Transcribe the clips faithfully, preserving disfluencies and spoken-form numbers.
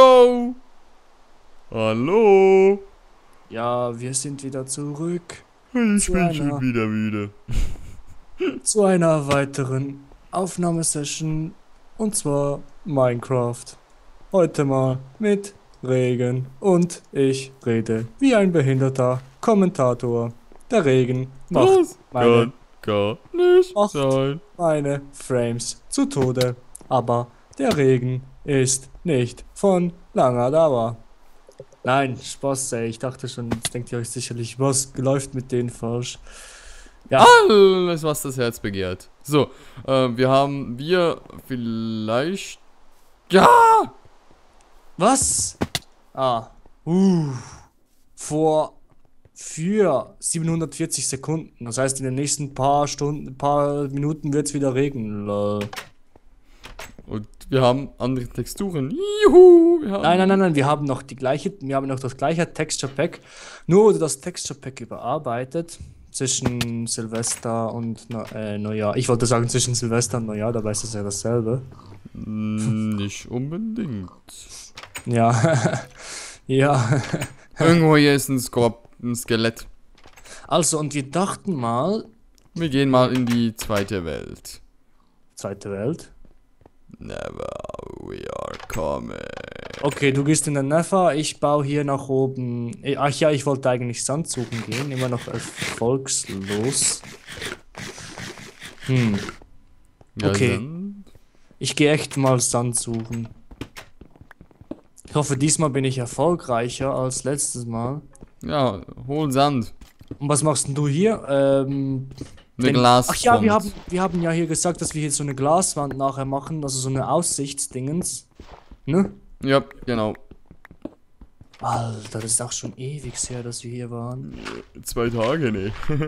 yo. Hallo. Ja, wir sind wieder zurück. Ich Zu bin einer- schon wieder müde. Zu einer weiteren Aufnahmesession. Und zwar Minecraft. Heute mal mit Regen. Und ich rede wie ein behinderter Kommentator. Der Regen macht Das meine, kann gar nicht Macht. sein. meine Frames zu Tode. Aber der Regen ist nicht von langer Dauer. Nein, Spaß, ey. Ich dachte schon, jetzt denkt ihr euch sicherlich, was läuft mit denen falsch. Ja, Alles, was das Herz begehrt. So, äh, wir haben wir vielleicht... Ja! was? Ah, uh, vor, für siebenhundertvierzig Sekunden. Das heißt, in den nächsten paar Stunden, paar Minuten wird es wieder regnen. Lol. Und wir haben andere Texturen. Juhu! Wir haben Nein, nein, nein, nein, wir haben noch die gleiche, wir haben noch das gleiche Texture Pack, nur wurde das Texture Pack überarbeitet zwischen Silvester und Na- äh, Neujahr. Ich wollte sagen zwischen Silvester und Neujahr, dabei ist es ja dasselbe. Mm, Nicht unbedingt. Ja, ja. Irgendwo hier ist ein, Skorp ein Skelett. Also, und wir dachten mal, Wir gehen mal in die zweite Welt. Zweite Welt. Never we are coming. Okay, du gehst in den Nether, ich baue hier nach oben. Eh, Ach ja, ich wollte eigentlich Sand suchen gehen, immer noch erfolgslos. Hm, Ja, Okay. dann- ich gehe echt mal Sand suchen. Ich hoffe, diesmal bin ich erfolgreicher als letztes Mal. Ja, hol Sand. Und was machst denn du hier? Ähm, Eine wenn- Glasfront. Ach ja, wir haben, wir haben ja hier gesagt, dass wir hier so eine Glaswand nachher machen, also so eine Aussichtsdingens. Ne? Ja, genau. Alter, das ist auch schon ewig her, dass wir hier waren. Zwei Tage, ne.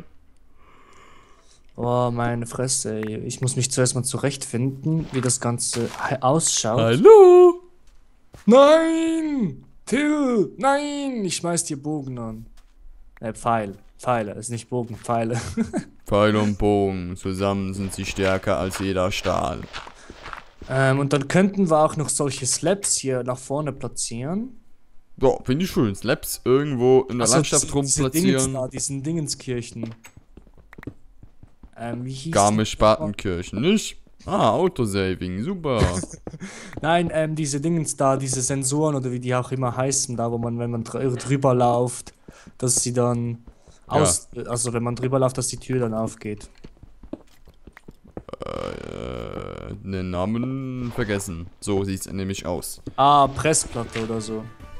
Oh, meine Fresse, ey. Ich muss mich zuerst mal zurechtfinden, wie das Ganze he- ausschaut. Hallo! Nein! Till! Nein! Ich schmeiß dir Bogen an. Äh, Pfeil. Pfeile, ist nicht Bogen, Pfeile. Pfeil und Bogen, zusammen sind sie stärker als jeder Stahl. ähm, und dann könnten wir auch noch solche Slabs hier nach vorne platzieren. Ja, finde ich schön. Slaps irgendwo in der Also Landschaft diese- rum diese Dingens platzieren. da, diesen Dingenskirchen. Ähm, wie hieß die? Garmisch-Partenkirchen, nicht? Ah, Autosaving, super. Nein, ähm, diese Dingens da, diese Sensoren oder wie die auch immer heißen, da wo man, wenn man dr drüber läuft, dass sie dann aus, also wenn man drüber läuft, dass die Tür dann aufgeht. äh, den Namen vergessen. So sieht's nämlich aus. Ah, Pressplatte oder so.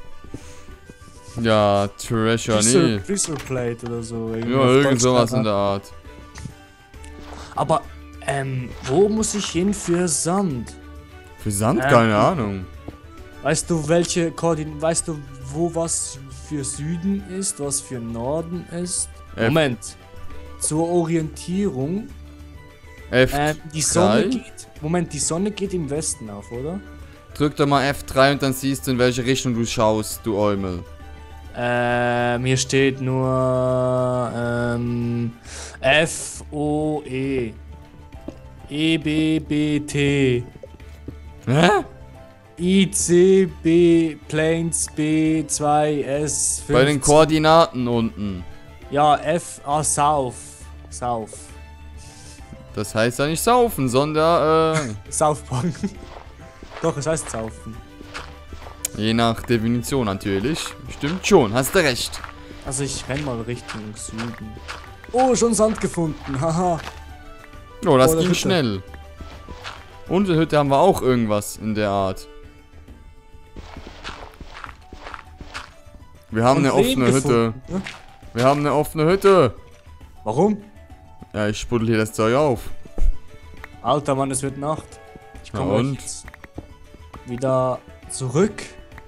Ja, Treasure, Freezer, nee. Freezer Plate oder so. irgendwie Ja, auf irgend Deutsch sowas dann, in der Art. Aber, ähm, wo muss ich hin für Sand? Für Sand? Ähm, Keine Ahnung. Weißt du, welche Koordinaten, weißt du, wo was für Süden ist, was für Norden ist? F. Moment. Zur Orientierung. F Ähm, die Sonne drei. geht. Moment, die Sonne geht im Westen auf, oder? Drück doch mal F drei und dann siehst du, in welche Richtung du schaust, du Eumel. Ähm, hier steht nur ähm, F O E. E B B T. Hä? I C B Planes B zwei S fünf. Bei den Koordinaten unten. Ja, F A South. South. Das heißt ja nicht saufen, sondern äh, South Park. Doch, es heißt saufen. je nach Definition natürlich. Stimmt schon, hast du recht. Also ich renn mal Richtung Süden. Oh, schon Sand gefunden. Haha. Oh, das Vor der ging Hütte. schnell. Und der Hütte haben wir auch irgendwas in der Art. Wir haben Und eine Lehm offene Hütte. gefunden, ne? Wir haben eine offene Hütte. Warum? Ja, ich spuddel hier das Zeug auf. Alter Mann, es wird Nacht. Ich Na komme und? jetzt wieder zurück.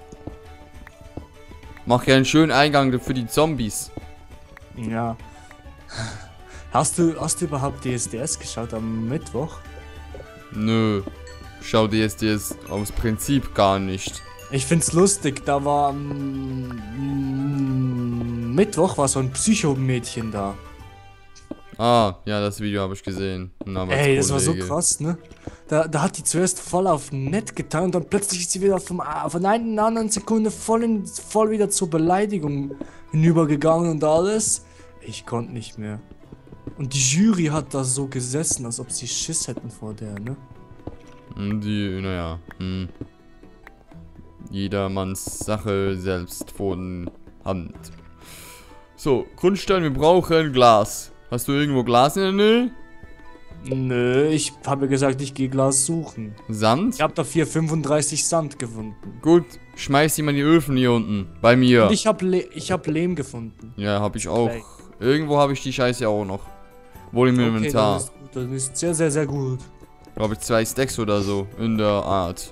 Mach ja einen schönen Eingang für die Zombies. Ja. Hast du, hast du überhaupt D S D S geschaut am Mittwoch? Nö. Schau dir jetzt das aus Prinzip gar nicht. Ich find's lustig, da war am mm, Mittwoch war so ein Psychomädchen da. Ah, ja, das Video habe ich gesehen. Ein Ey, das war so Arbeitskollege. krass, ne? Da, da hat die zuerst voll auf nett getan und dann plötzlich ist sie wieder vom, von einer anderen Sekunde voll, in, voll wieder zur Beleidigung hinübergegangen und alles. Ich konnte nicht mehr. Und die Jury hat da so gesessen, als ob sie Schiss hätten vor der, ne? Die, naja, hm. Jedermanns Sache selbst von Hand. So, Grundstein, wir brauchen Glas. Hast du irgendwo Glas in der Nähe? Nö, ich habe gesagt, ich gehe Glas suchen. Sand? Ich habe dafür fünfunddreißig Sand gefunden. Gut, schmeiß die mal in die Öfen hier unten. Bei mir. Und ich habe Le ich hab Lehm gefunden. Ja, hab ich auch. Vielleicht. Irgendwo habe ich die Scheiße auch noch. Wohl im Okay, Inventar. das ist gut, das ist sehr, sehr, sehr gut. Glaube ich zwei Stacks oder so in der Art.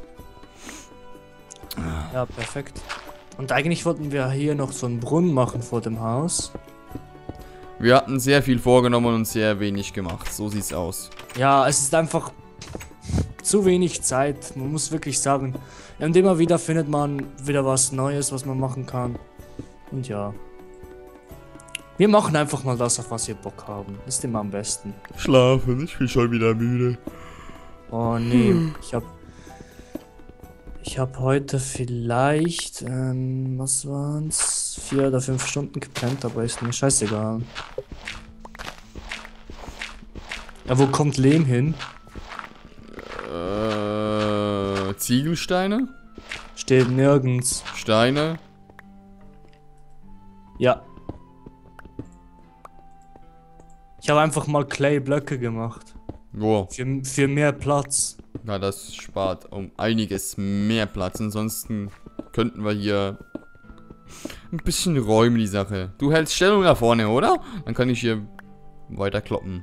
Ja, perfekt. Und eigentlich wollten wir hier noch so einen Brunnen machen vor dem Haus. Wir hatten sehr viel vorgenommen und sehr wenig gemacht. So sieht's aus. Ja, es ist einfach zu wenig Zeit. Man muss wirklich sagen. Und immer wieder findet man wieder was Neues, was man machen kann. Und ja. Wir machen einfach mal das, auf was wir Bock haben. Ist immer am besten. Schlafen, ich bin schon wieder müde. Oh nee, ich hab. Ich hab heute vielleicht, ähm, was waren's? Vier oder fünf Stunden gepennt, aber ist mir scheißegal. Ja, wo kommt Lehm hin? Äh, Ziegelsteine? Steht nirgends. Steine? Ja. Ich habe einfach mal Clay-Blöcke gemacht. Wo? Für, für mehr Platz. Na, das spart um einiges mehr Platz. Ansonsten könnten wir hier ein bisschen räumen, die Sache. Du hältst Stellung da vorne, oder? Dann kann ich hier weiter kloppen.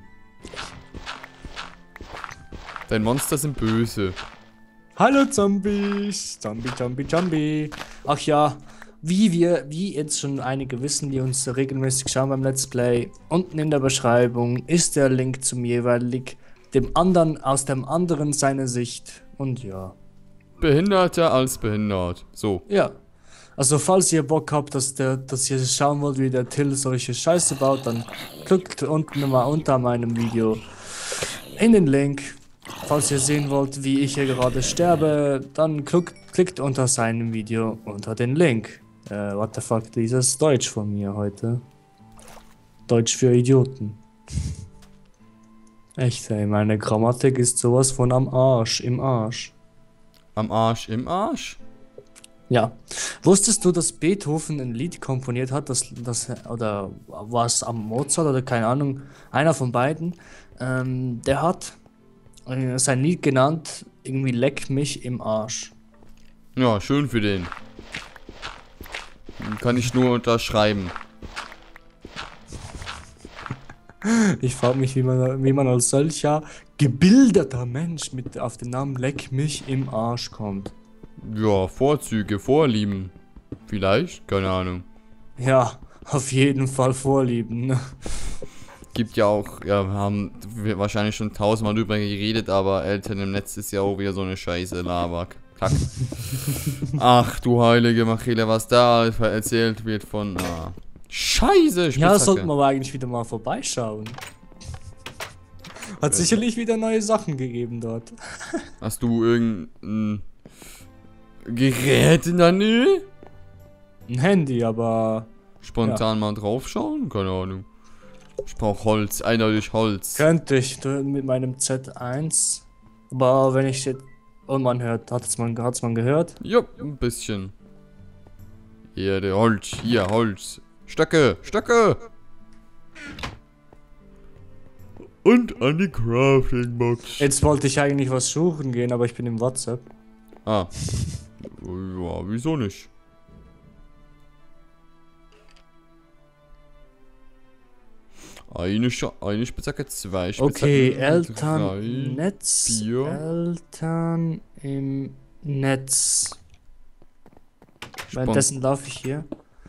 Dein Monster sind böse. Hallo Zombies. Zombie, Zombie, Zombie. Ach ja, wie wir, wie jetzt schon einige wissen, die uns regelmäßig schauen beim Let's Play, unten in der Beschreibung ist der Link zum jeweiligen dem anderen, aus dem anderen seine Sicht. Und ja. Behinderter als behindert. So. Ja. Also falls ihr Bock habt, dass, der, dass ihr schauen wollt, wie der Till solche Scheiße baut, dann klickt unten mal unter meinem Video in den Link. Falls ihr sehen wollt, wie ich hier gerade sterbe, dann klickt, klickt unter seinem Video unter den Link. Äh, what the fuck, dieses Deutsch von mir heute. Deutsch für Idioten. Echt, ey, meine Grammatik ist sowas von am Arsch, im Arsch. Am Arsch, im Arsch? Ja. Wusstest du, dass Beethoven ein Lied komponiert hat, das, das oder war es am Mozart oder keine Ahnung, einer von beiden, ähm, der hat äh, sein Lied genannt, irgendwie Leck mich im Arsch. Ja, schön für den. Kann ich nur unterschreiben. Ich frage mich, wie man, wie man als solcher gebildeter Mensch mit auf den Namen Leck mich im Arsch kommt. Ja, Vorzüge, Vorlieben. Vielleicht, keine Ahnung. Ja, auf jeden Fall Vorlieben. Ne? Gibt ja auch, ja, wir haben wahrscheinlich schon tausendmal drüber geredet, aber Eltern im Netz ist ja auch wieder so eine Scheiße, Laber. Kack. Ach du heilige Machele, was da erzählt wird von... Ah. Scheiße, Spitzhacke. Ja, sollten wir aber eigentlich wieder mal vorbeischauen. Hat Ja. sicherlich wieder neue Sachen gegeben dort. Hast du irgendein Gerät in der Nähe? Ein Handy, aber Spontan mal draufschauen? Keine Ahnung. Ich brauch Holz, eindeutig Holz. könnte ich mit meinem Z eins. Aber wenn ich jetzt... Und man hört, hat's man, hat's man gehört? Jupp, ein bisschen. Erde, Holz, hier, Holz. Stöcke, Stöcke! Und an die Crafting-Box. Jetzt wollte ich eigentlich was suchen gehen, aber ich bin im WhatsApp. Ah. Ja, wieso nicht? Eine, Sch eine Spitzhacke, zwei Spitzhacken. Okay, drei, Eltern, Netz, vier. Eltern im Netz. Währenddessen laufe ich hier.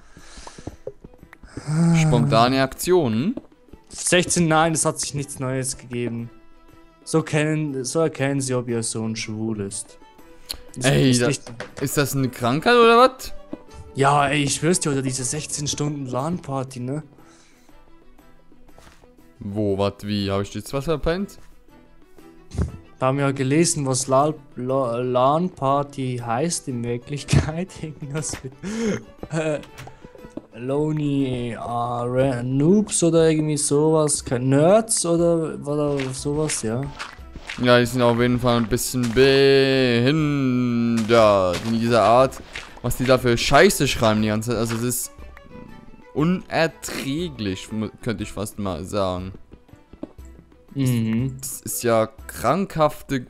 Spontane Aktionen. sechzehn, nein, es hat sich nichts Neues gegeben. So kennen, so erkennen sie, ob ihr Sohn schwul ist. Das Ey, ist da, nicht- ist das eine Krankheit oder was? Ja, ey, ich schwör's dir, oder diese sechzehn Stunden LAN-Party, ne? Wo, was, wie? Habe ich jetzt was verpennt? Da haben wir ja gelesen, was La La LAN-Party heißt in Wirklichkeit. Irgendwas mit äh, Lonely uh, Noobs oder irgendwie sowas. Kein Nerds oder, oder sowas, ja. Ja, die sind auf jeden Fall ein bisschen behindert in dieser Art, was die da für Scheiße schreiben die ganze Zeit. Also es ist unerträglich, könnte ich fast mal sagen. Mhm. Das ist ja krankhafte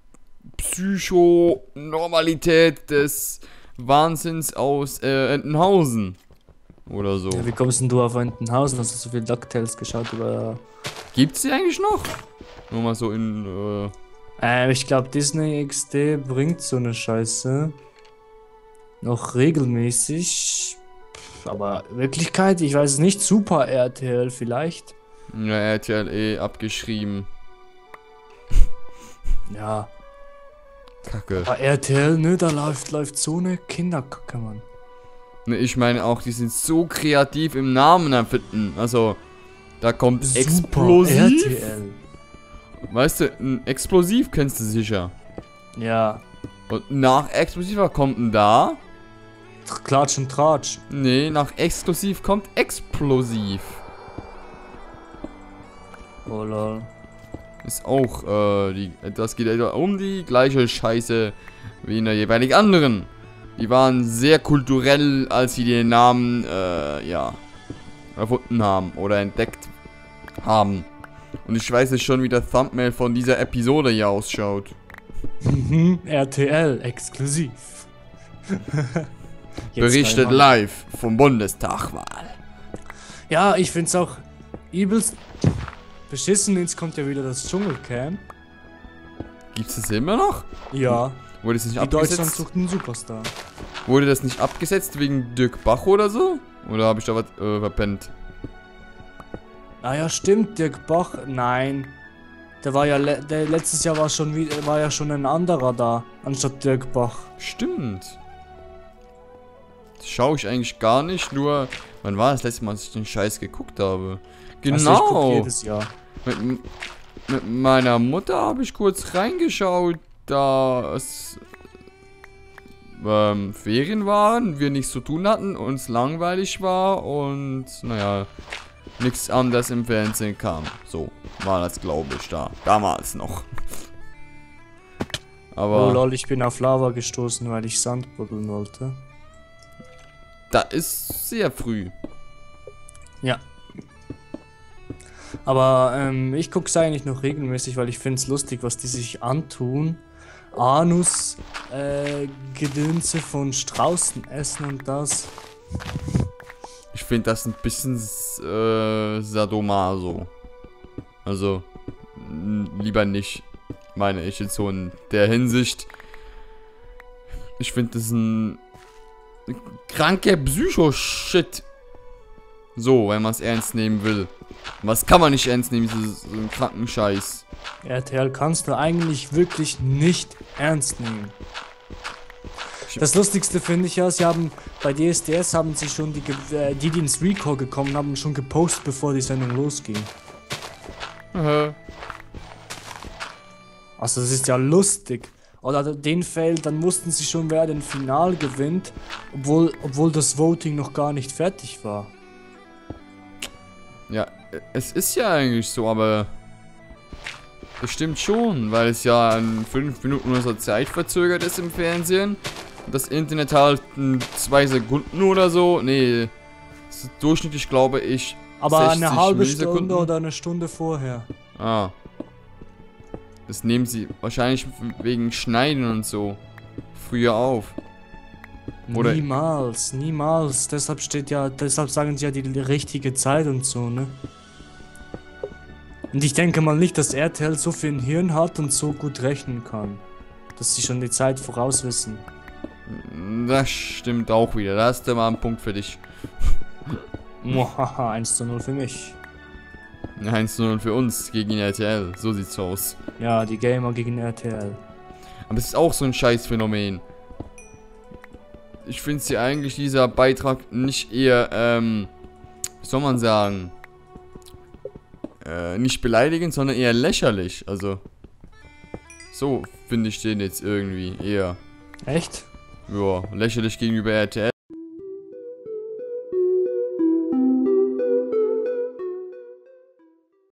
Psychonormalität des Wahnsinns aus äh, Entenhausen. Oder so. Ja, wie kommst denn du auf Entenhausen? Hast du so viel DuckTales geschaut über... Gibt's die eigentlich noch? Nur mal so in, äh... Äh, ich glaube Disney X D bringt so eine Scheiße. Noch regelmäßig. Aber in Wirklichkeit, ich weiß es nicht. Super R T L vielleicht. Ja, R T L eh abgeschrieben. Ja. Kacke. Aber R T L, ne, da läuft, läuft so eine Kinderkacke, Mann. Ne, ich meine auch, die sind so kreativ im Namen erfinden. Also, da kommt Super Explosiv. R T L. Weißt du, ein Explosiv kennst du sicher. Ja. Und nach Explosiver kommt ein da. Klatsch und Tratsch. Nee, nach Exklusiv kommt Explosiv. Oh lol. Ist auch, äh, die, das geht etwa um die gleiche Scheiße wie in der jeweiligen anderen. Die waren sehr kulturell, als sie den Namen, äh, ja, erfunden haben oder entdeckt haben. Und ich weiß jetzt schon, wie der Thumbnail von dieser Episode hier ausschaut. R T L, exklusiv. Berichtet live vom Bundestagwahl. Ja, ich find's auch übelst beschissen. Jetzt kommt ja wieder das Dschungelcamp. Gibt's das immer noch? Ja. Wurde das nicht Die Deutschland abgesetzt? sucht einen Superstar. Wurde das nicht abgesetzt wegen Dirk Bach oder so? Oder habe ich da was äh, verpennt? Ah ja, stimmt, Dirk Bach. Nein. Der war ja le der letztes Jahr war schon wieder war ja schon ein anderer da, anstatt Dirk Bach. Stimmt. Das schaue ich eigentlich gar nicht, nur wann war das letzte Mal, dass ich den Scheiß geguckt habe? Genau. Also ich guck jedes Jahr. Mit, mit meiner Mutter habe ich kurz reingeschaut, da es ähm, Ferien waren, wir nichts zu tun hatten, uns langweilig war und naja, nichts anderes im Fernsehen kam. So war das, glaube ich, da. Damals noch. Aber Oh lol, ich bin auf Lava gestoßen, weil ich Sand buddeln wollte. da ist sehr früh. Ja. Aber ähm, ich gucke es eigentlich noch regelmäßig, weil ich finde es lustig, was die sich antun. Anus, äh, Gedönse von Straußen essen und das. Ich finde das ein bisschen äh, sadomaso. Also, lieber nicht, meine ich jetzt so in der Hinsicht. Ich finde das ein kranker Psycho-Shit. So, wenn man es ernst nehmen will. Was kann man nicht ernst nehmen, so, so einen kranken Scheiß. R T L kannst du eigentlich wirklich nicht ernst nehmen. Das Lustigste finde ich ja, sie haben bei D S D S haben sie schon die, äh, die, die ins Recall gekommen haben, schon gepostet, bevor die Sendung losging. Aha. Also das ist ja lustig. Oder den Fall, dann wussten sie schon, wer den Final gewinnt, obwohl, obwohl das Voting noch gar nicht fertig war. Ja, es ist ja eigentlich so, aber das stimmt schon, weil es ja in fünf Minuten oder so Zeit verzögert ist im Fernsehen. Das Internet halt in zwei Sekunden oder so. Nee, das ist durchschnittlich, glaube ich, Aber eine halbe Millisekunden. Stunde oder eine Stunde vorher. Ah. Das nehmen sie wahrscheinlich wegen Schneiden und so früher auf. Oder- Niemals, niemals. Deshalb steht ja, deshalb sagen sie ja die, die richtige Zeit und so, ne? Und ich denke mal nicht, dass R T L so viel Hirn hat und so gut rechnen kann. Dass sie schon die Zeit voraus wissen. Das stimmt auch wieder. Da hast du mal einen Punkt für dich. Mohaha, eins zu null für mich. eins zu null für uns gegen R T L. So sieht's aus. Ja, die Gamer gegen R T L. Aber es ist auch so ein Scheißphänomen. Ich finde sie eigentlich dieser Beitrag nicht eher, ähm, wie soll man sagen, äh, nicht beleidigend, sondern eher lächerlich. Also, So finde ich den jetzt irgendwie eher. Echt? Ja, lächerlich gegenüber R T L.